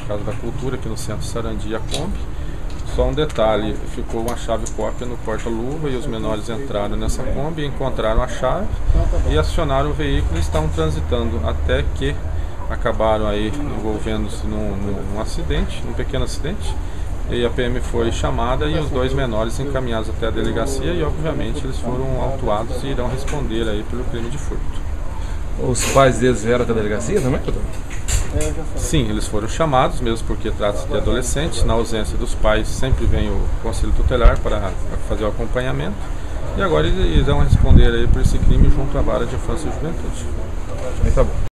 Casa da Cultura, aqui no centro Sarandi, a Kombi. Só um detalhe, ficou uma chave cópia no porta-luva e os menores entraram nessa Kombi, encontraram a chave e acionaram o veículo e estão transitando até que acabaram aí envolvendo-se num acidente, num pequeno acidente. E a PM foi chamada e os dois menores encaminhados até a delegacia e obviamente eles foram autuados e irão responder aí pelo crime de furto. Os pais deles vieram até a delegacia também, doutor? Sim, eles foram chamados, mesmo porque trata-se de adolescentes. Na ausência dos pais, sempre vem o Conselho Tutelar para fazer o acompanhamento. E agora eles irão responder aí por esse crime junto à Vara de Infância e Juventude. Tá bom.